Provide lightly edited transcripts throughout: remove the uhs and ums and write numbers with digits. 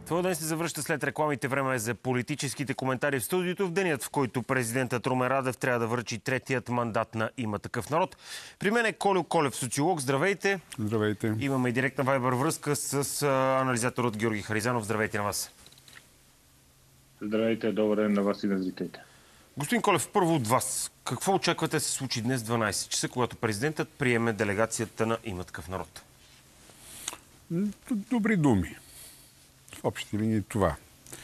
Това ден се завръща след рекламите. Време е за политическите коментари в студиото в денят, в който президентът Румен Радев трябва да връчи третият мандат на Има такъв народ. При мен е Колю Колев, социолог. Здравейте! Здравейте! Имаме и директна вайбър връзка с анализаторът Георги Харизанов. Здравейте на вас! Здравейте, добър ден на вас и на зрителите. Господин Колев, първо от вас. Какво очаквате да се случи днес в 12 часа, когато президентът приеме делегацията на Има такъв народ? Добри думи. В общи линии това.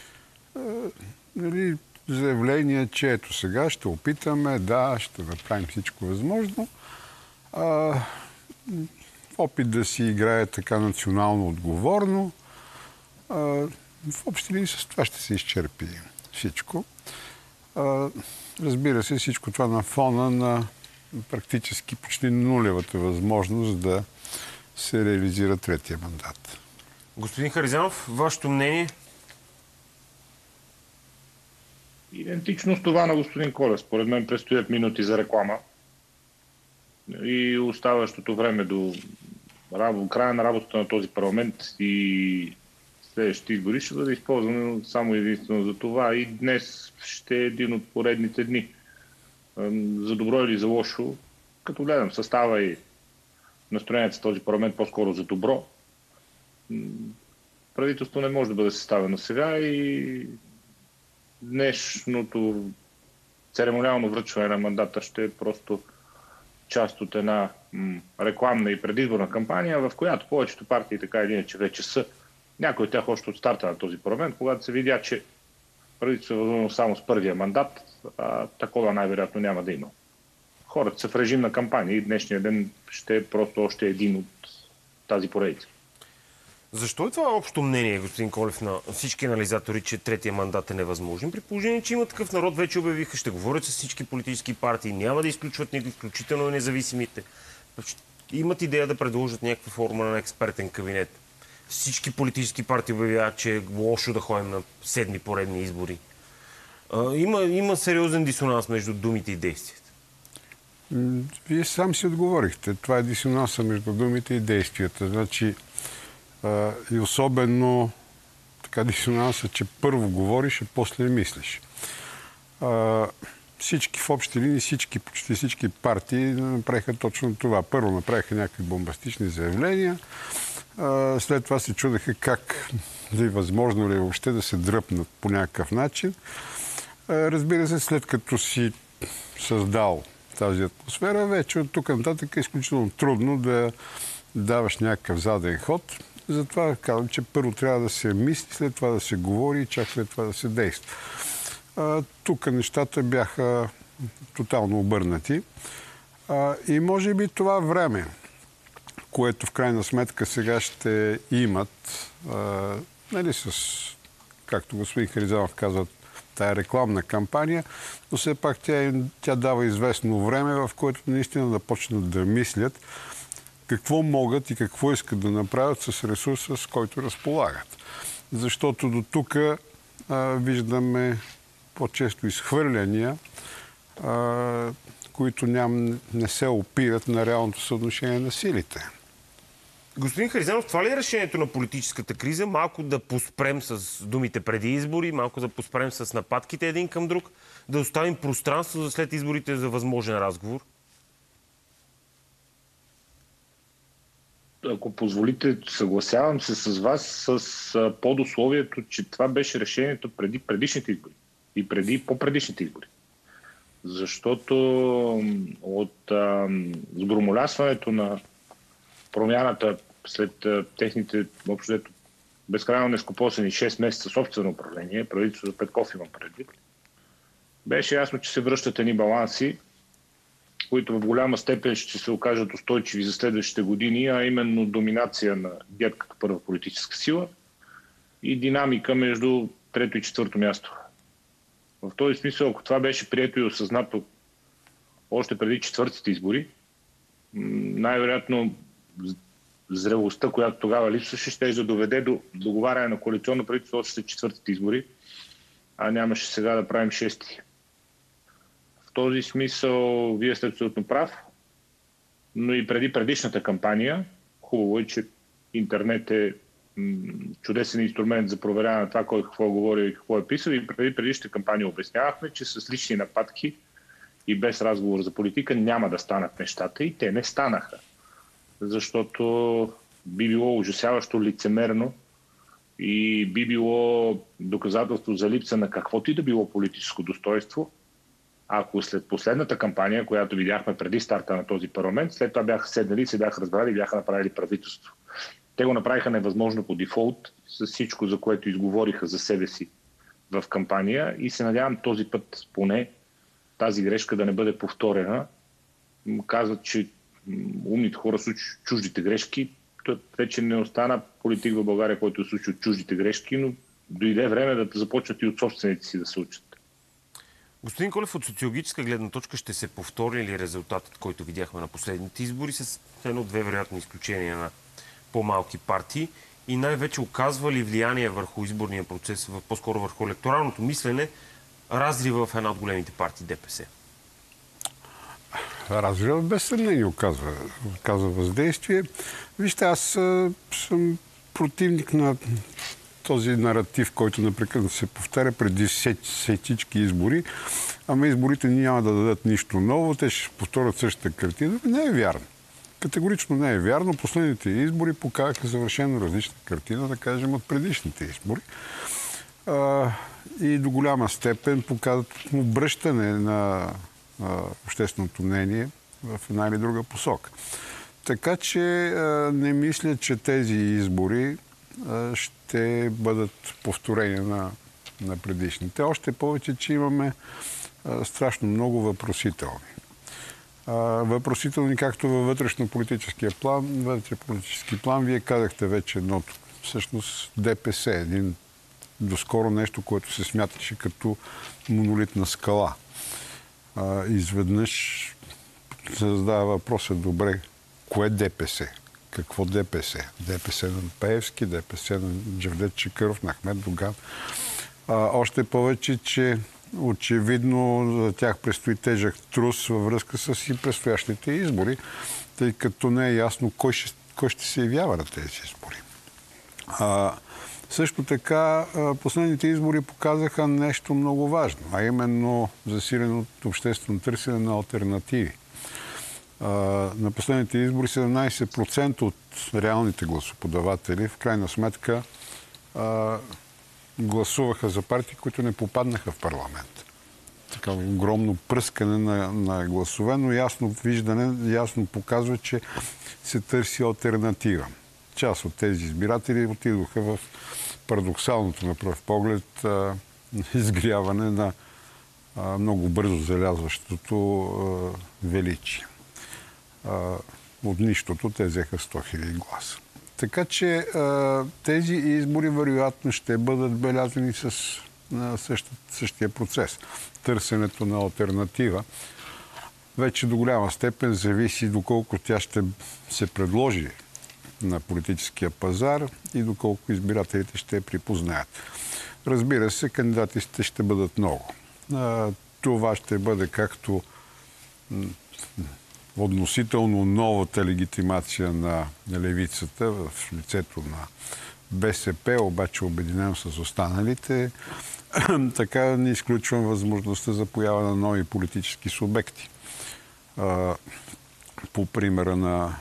Заявление, че ето сега ще опитаме, ще направим всичко възможно. Опит да си играе така национално отговорно. В общи линии с това ще се изчерпи всичко. Разбира се, всичко това на фона на практически почти нулевата възможност да се реализира третия мандат. Господин Харизанов, вашето мнение? Идентично с това на господин Колев. Според мен предстоят минути за реклама и оставащото време до края на работата на този парламент и следващите избори ще бъде използвано само единствено за това. И днес ще е един от поредните дни. За добро или за лошо, като гледам състава и настроението с този парламент по-скоро за добро, правителство не може да бъде съставено сега и днешното церемониално връчване на мандата ще е просто част от една рекламна и предизборна кампания, в която повечето партии така или иначе вече са. Някои от тях още от старта на този парламент, когато се видя, че правителство е възможно само с първия мандат, такова най-вероятно няма да има. Хората са в режим на кампания и днешния ден ще е просто още един от тази поредица. Защо е това общо мнение, господин Колев, на всички анализатори, че третия мандат е невъзможен? При положение, че Има такъв народ, вече обявиха, ще говорят с всички политически партии, няма да изключват никакви, включително независимите. Имат идея да предложат някаква форма на експертен кабинет. Всички политически партии обявяват, че е лошо да ходим на седми поредни избори. Има сериозен дисонанс между думите и действията. Вие сам си отговорихте. Това е дисонанса между думите и действията. Значи, и особено така дисонанса, че първо говориш, а после мислиш. Всички в общи линии, почти всички партии направиха точно това. Първо направиха някакви бомбастични заявления, след това се чудеха как да е възможно ли въобще да се дръпнат по някакъв начин. Разбира се, след като си създал тази атмосфера, вече от тук нататък е изключително трудно да даваш някакъв заден ход. Затова казвам, че първо трябва да се мисли, след това да се говори и чак след това да се действа. Тук нещата бяха тотално обърнати. И може би това време, което в крайна сметка сега ще имат, както господин Харизанов казва, тая рекламна кампания, но все пак тя дава известно време, в което наистина да почнат да мислят какво могат и какво искат да направят с ресурса, с който разполагат. Защото до тук виждаме по-често изхвърляния, които не се опират на реалното съотношение на силите. Господин Харизанов, това ли е решението на политическата криза? Малко да поспрем с думите преди избори, малко да поспрем с нападките един към друг, да оставим пространство за след изборите за възможен разговор? Ако позволите, съгласявам се с вас с подусловието, че това беше решението преди предишните избори и преди по-предишните избори. Защото от сгромолясването на промяната след техните общо безкрайно нескопосени 6 месеца собствено управление, правителството Петков имам предвид, беше ясно, че се връщат едни баланси, които в голяма степен ще се окажат устойчиви за следващите години, а именно доминация на ГЕРБ като първа политическа сила и динамика между трето и четвърто място. В този смисъл, ако това беше прието и осъзнато още преди четвъртите избори, най-вероятно зрелостта, която тогава липсваше, ще да доведе до договаряне на коалиционно правителство още след четвъртите избори, а нямаше сега да правим шести. В този смисъл вие сте абсолютно прав, но и преди предишната кампания, хубаво е, че интернет е чудесен инструмент за проверяване на това кой какво говори и какво е писал. И преди предишната кампания обяснявахме, че с лични нападки и без разговор за политика няма да станат нещата и те не станаха. Защото би било ужасяващо лицемерно и би било доказателство за липса на каквото и да било политическо достойнство, ако след последната кампания, която видяхме преди старта на този парламент, след това бяха седнали, се бяха разбрали и бяха направили правителство. Те го направиха невъзможно по дефолт, с всичко, за което изговориха за себе си в кампания и се надявам този път поне тази грешка да не бъде повторена. Казват, че умните хора случат чуждите грешки. Вече не остана политик в България, който случи от чуждите грешки, но дойде време да започнат и от собствените си да се учат. Господин Колев, от социологическа гледна точка ще се повтори ли резултатът, който видяхме на последните избори с едно-две вероятни изключения на по-малки партии и най-вече оказва ли влияние върху изборния процес, по-скоро върху електоралното мислене, разрива в една от големите партии ДПС? Разрива без съмнение оказва въздействие. Вижте, аз съм противник на този наратив, който непрекъснато се повтаря преди всички избори. Ама изборите няма да дадат нищо ново, те ще повторят същата картина. Не е вярно. Категорично не е вярно. Последните избори показаха съвършено различна картина, да кажем, от предишните избори. И до голяма степен показват обръщане на общественото мнение в една или друга посока. Така че не мисля, че тези избори ще бъдат повторения на предишните. Още повече, че имаме страшно много въпросителни. Въпросителни както във вътрешно-политическия план. Вие казахте вече едното. Всъщност ДПС е един доскоро нещо, което се смяташе като монолитна скала. Изведнъж се задава въпроса, добре, кое ДПС? Какво ДПС? ДПС на Пеевски, ДПС на Джевдет Чакъров, на Ахмед Доган. Още повече, че очевидно за тях предстои тежък трус във връзка с и предстоящите избори, тъй като не е ясно кой ще се явява на тези избори. Също така, последните избори показаха нещо много важно, а именно засиленото обществено търсене на алтернативи. На последните избори 17% от реалните гласоподаватели в крайна сметка гласуваха за партии, които не попаднаха в парламент. Така огромно пръскане на гласове, но ясно виждане, ясно показва, че се търси алтернатива. Част от тези избиратели отидоха в парадоксалното на пръв поглед изгряване на много бързо залязващото величие. От нищото те взеха 100 000 гласа. Така че тези избори вероятно ще бъдат белязани с същия процес. Търсенето на алтернатива вече до голяма степен зависи доколко тя ще се предложи на политическия пазар и доколко избирателите ще я припознаят. Разбира се, кандидатите ще бъдат много. Това ще бъде както относително новата легитимация на левицата в лицето на БСП, обаче обединен с останалите, така не изключвам възможността за поява на нови политически субекти. По примера на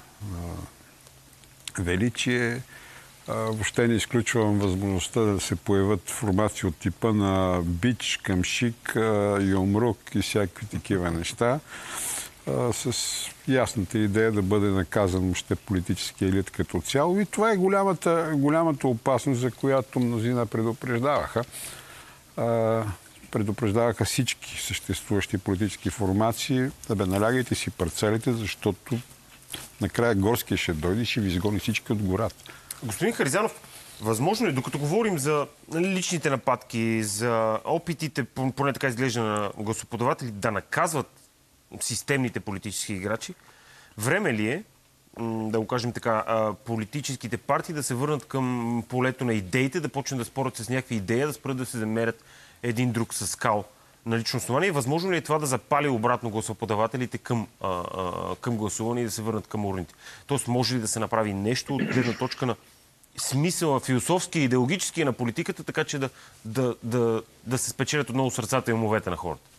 Величие, въобще не изключвам възможността да се появят формации от типа на Бич, Камшик, Юмрук и всякакви такива неща, с ясната идея да бъде наказан въобще политически елит като цяло. И това е голямата опасност, за която мнозина предупреждаваха. Предупреждаваха всички съществуващи политически формации. Налягайте си парцелите, защото накрая горския ще дойде и ще ви изгони всички от гората. Господин Харизанов, възможно ли, докато говорим за личните нападки, за опитите, поне така изглежда на гласоподаватели, да наказват системните политически играчи, време ли е, да го кажем така, политическите партии да се върнат към полето на идеите, да почнат да спорят с някакви идеи, да спрат да се замерят един друг с скал на лично основание? Възможно ли е това да запали обратно гласоподавателите към гласуване и да се върнат към урните? Тоест, може ли да се направи нещо от гледна точка на смисъла, философски и идеологически на политиката, така че да се спечелят отново сърцата и умовете на хората?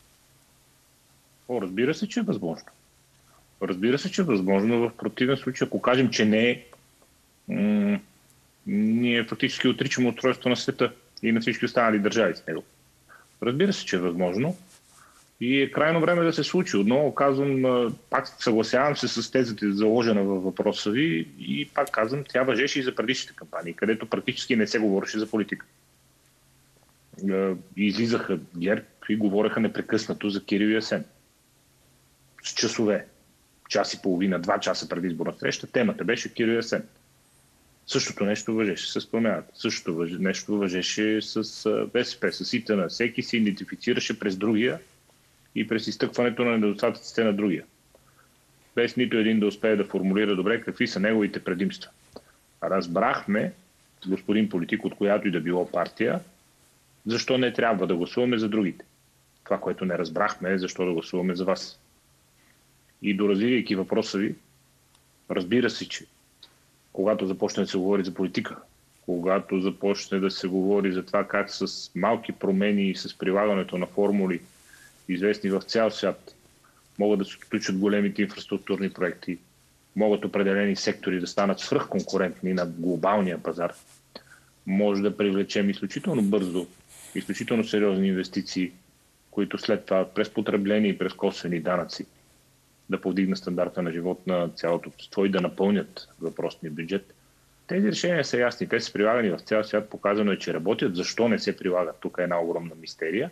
Разбира се, че е възможно. Разбира се, че е възможно. В противен случай, ако кажем, че не е, ние фактически отричаме устройството на света и на всички останали държави с него. Разбира се, че е възможно. И е крайно време да се случи. Отново казвам, пак съгласявам се с тезата, заложена във въпроса ви, и пак казвам, тя важеше и за предишните кампании, където практически не се говореше за политика. Излизаха ГЕРБ и говореха непрекъснато за Кирил и Асен. С часове. Час и половина, 2 часа преди изборна среща, темата беше Кирил и Асен. Същото нещо важеше с Промяната. Същото нещо важеше с БСП, с ИТН. Всеки се идентифицираше през другия и през изтъкването на недостатъците на другия. Без нито един да успее да формулира добре какви са неговите предимства. Разбрахме, господин политик, от която и да било партия, защо не трябва да гласуваме за другите. Това, което не разбрахме, е защо да гласуваме за вас. И доразвивайки въпроса ви, разбира се, че когато започне да се говори за политика, когато започне да се говори за това как с малки промени и с прилагането на формули, известни в цял свят, могат да се отключат големите инфраструктурни проекти, могат определени сектори да станат свръхконкурентни на глобалния пазар, може да привлечем изключително бързо, изключително сериозни инвестиции, които след това през потребление и през косвени данъци да повдигнат стандарта на живот на цялото общество и да напълнят въпросния бюджет. Тези решения са ясни. Те са прилагани в цял свят. Показано е, че работят. Защо не се прилагат? Тук е една огромна мистерия.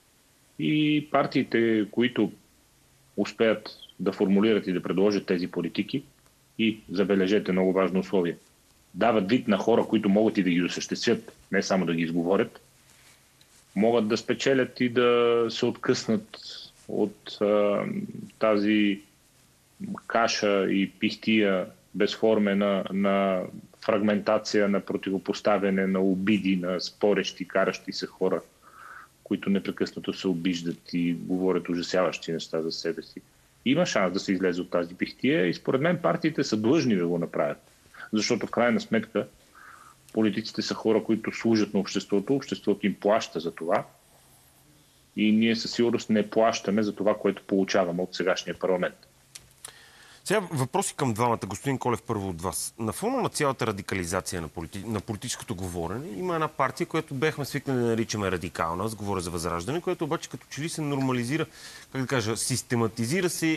И партиите, които успеят да формулират и да предложат тези политики и, забележете, много важно условие, дават вид на хора, които могат и да ги осъществят, не само да ги изговорят, могат да спечелят и да се откъснат от тази каша и пихтия безформена на фрагментация, на противопоставяне, на обиди, на спорещи, каращи се хора, които непрекъснато се обиждат и говорят ужасяващи неща за себе си. Има шанс да се излезе от тази пихтия и според мен партиите са длъжни да го направят. Защото в крайна сметка политиците са хора, които служат на обществото, обществото им плаща за това и ние със сигурност не плащаме за това, което получаваме от сегашния парламент. Сега въпроси към двамата. Господин Колев, първо от вас. На фона на цялата радикализация на политическото говорене има една партия, която бяхме свикнали да наричаме радикална, аз говоря за Възраждане, която обаче като че ли се нормализира, как да кажа, систематизира се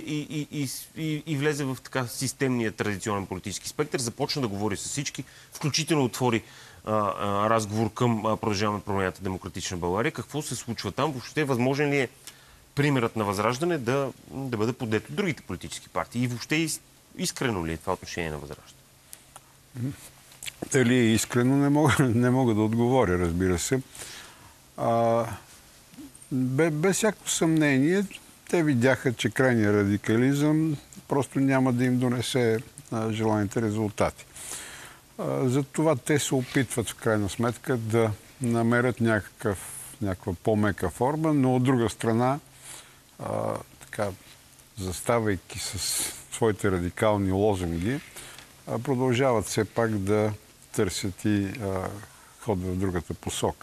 и влезе в така системния традиционен политически спектър, започна да говори с всички, включително отвори разговор към Продължаваме промяната Демократична България. Какво се случва там? Въобще възможен ли е примерът на Възраждане да бъде подет от другите политически партии? И въобще искрено ли е това отношение на Възраждане? Дали е искрено, не мога да отговоря, разбира се. Без всяко съмнение, те видяха, че крайният радикализъм просто няма да им донесе желаните резултати. Затова те се опитват в крайна сметка да намерят някаква по-мека форма, но от друга страна, така, заставайки с своите радикални лозунги, продължават все пак да търсят и ход в другата посока.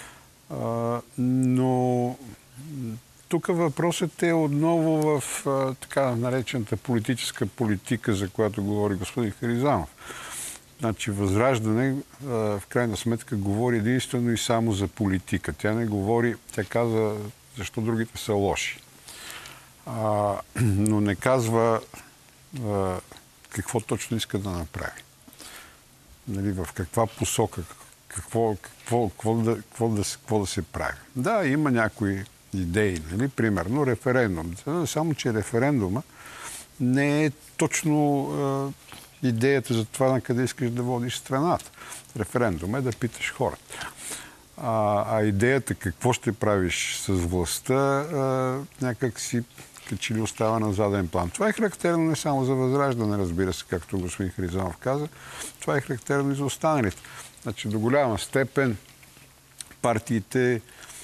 Но тук въпросът е отново в така наречената политическа политика, за която говори господин Харизанов. Значи Възраждане в крайна сметка говори единствено и само за политика. Тя не говори, тя каза защо другите са лоши. Но не казва какво точно иска да направи. Нали, в каква посока, какво да се прави. Да, има някои идеи, нали, примерно референдум. Само, че референдума не е точно идеята за това на къде искаш да водиш страната. Референдум е да питаш хората. А идеята какво ще правиш с властта някак си че ли остава на заден план. Това е характерно не само за Възраждане, разбира се, както господин Харизанов каза. Това е характерно и за останалите. Значи до голяма степен партиите,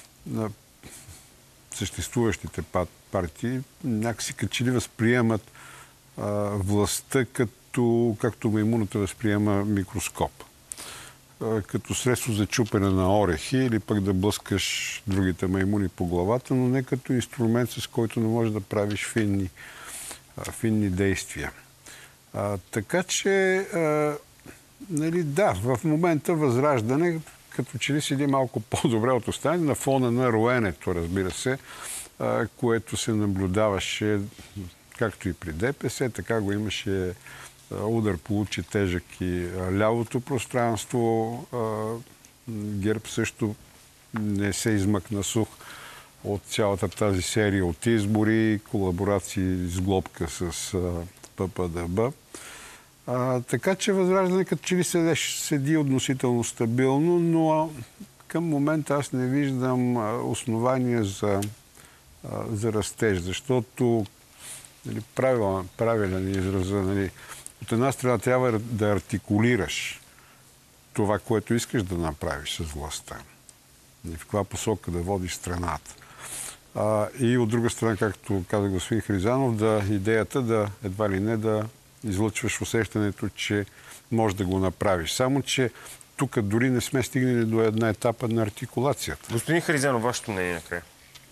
съществуващите партии, някакси като ли възприемат властта както маймуната възприема микроскоп. като средство за чупене на орехи или пък да блъскаш другите маймуни по главата, но не като инструмент, с който не можеш да правиш финни действия. Така че, нали, да, в момента Възраждане като че ли седи малко по-добре от останалите на фона на роенето, разбира се, което се наблюдаваше както и при ДПС, така го имаше. Удар получи тежък и лявото пространство. ГЕРБ също не се измъкна сух от цялата тази серия от избори, колаборации с глобка с ППДБ. Така че Възраждане като че ли седи относително стабилно, но към момента аз не виждам основания за растеж, защото, нали, правилен израза, нали, от една страна трябва да артикулираш това, което искаш да направиш с властта. В каква посока да водиш страната. И от друга страна, както каза господин Харизанов, идеята да едва ли не да излъчваш усещането, че можеш да го направиш. Само, че тук дори не сме стигнали до една етапа на артикулацията. Господин Харизанов, вашето мнение накрая?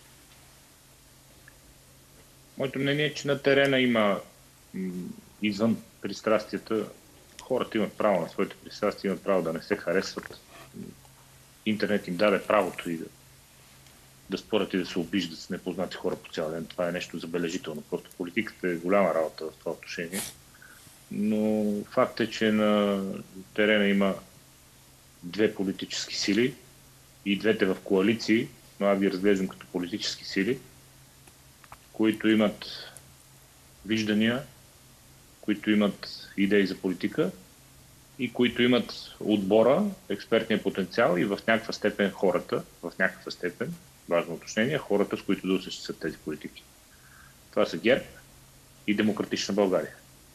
Моето мнение е, че на терена има извън пристрастията. Хората имат право на своите пристрастия, имат право да не се харесват. Интернет им даде правото и да спорят и да се обиждат с непознати хора по цял ден. Това е нещо забележително. Просто политиката е голяма работа в това отношение. Но факт е, че на терена има две политически сили и двете в коалиции, но аз ги разглеждам като политически сили, които имат виждания, които имат идеи за политика и които имат отбора, експертния потенциал и в някаква степен хората, важно уточнение, хората, с които да осъществят тези политики. Това са ГЕРБ и Демократична България.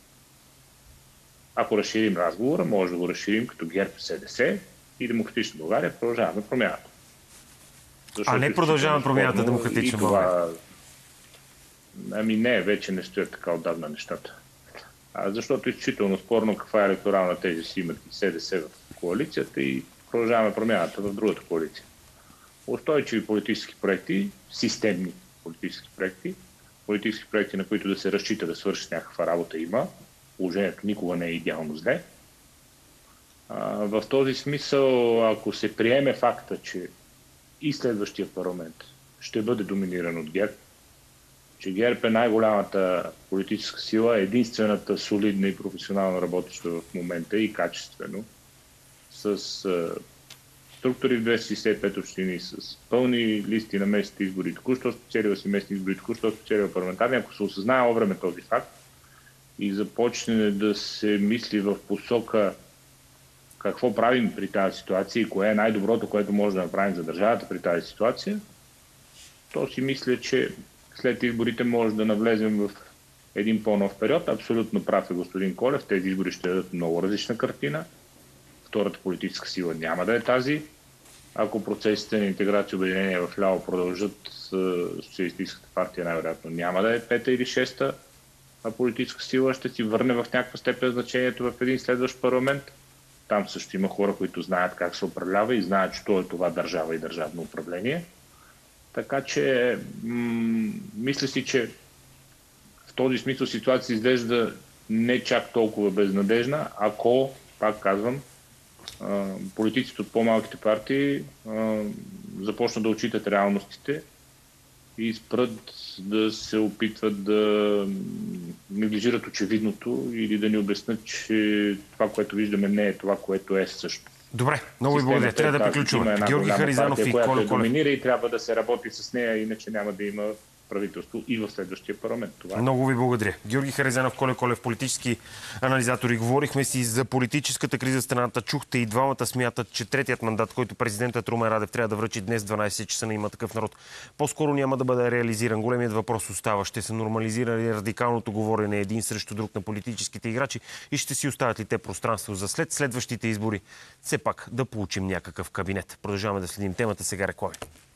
Ако разширим разговора, може да го разширим като ГЕРБ, СДС и Демократична България, продължаваме промяната. А не продължаваме промяната Демократична България? Ами не, вече не стоят така отдавна нещата. Защото е изключително спорно каква електорална тежест имат и СДС в коалицията и продължаваме промяната в другата коалиция. Устойчиви политически проекти, системни политически проекти, на които да се разчита да свърши някаква работа има. Положението никога не е идеално зле. В този смисъл, ако се приеме факта, че и следващия парламент ще бъде доминиран от ГЕРБ, че ГЕРБ е най-голямата политическа сила, единствената солидна и професионално работеща в момента и качествено, с структури в 265 общини, с пълни листи на местните избори, току-що спечелила си местни избори, току-що спечелила парламентарни, ако се осъзнае време този факт и започне да се мисли в посока какво правим при тази ситуация и кое е най-доброто, което може да направим за държавата при тази ситуация, то си мисля, че след изборите може да навлезем в един по-нов период. Абсолютно прав е господин Колев. Тези избори ще дадат много различна картина. Втората политическа сила няма да е тази. Ако процесите на интеграция и обединение в ляво продължат, Социалистическата партия най-вероятно няма да е пета или шеста, а политическа сила ще си върне в някаква степен значението в един следващ парламент. Там също има хора, които знаят как се управлява и знаят, че е това държава и държавно управление. Така че мисля си, че в този смисъл ситуация изглежда не чак толкова безнадежна, ако, пак казвам, политиците от по-малките партии започнат да отчитат реалностите и спрат да се опитват да неглижират очевидното или да ни обяснят, че това, което виждаме, не е това, което е също. Добре, много ви благодаря. Трябва да приключваме. Георги Харизанов и Колев Колев. Доминира и трябва да се работи с нея, иначе няма да има правителство и в следващия парламент. Това е. Много ви благодаря. Георги Харизанов, Колев Колев, политически анализатори. Говорихме си за политическата криза в страната. Чухте и двамата смятат, че третият мандат, който президентът Румен Радев трябва да връчи днес 12 часа на Има такъв народ, по-скоро няма да бъде реализиран. Големият въпрос остава. Ще се нормализира ли радикалното говорене един срещу друг на политическите играчи и ще си оставят ли те пространство за следващите избори? Все пак да получим някакъв кабинет. Продължаваме да следим темата. Сега реклами.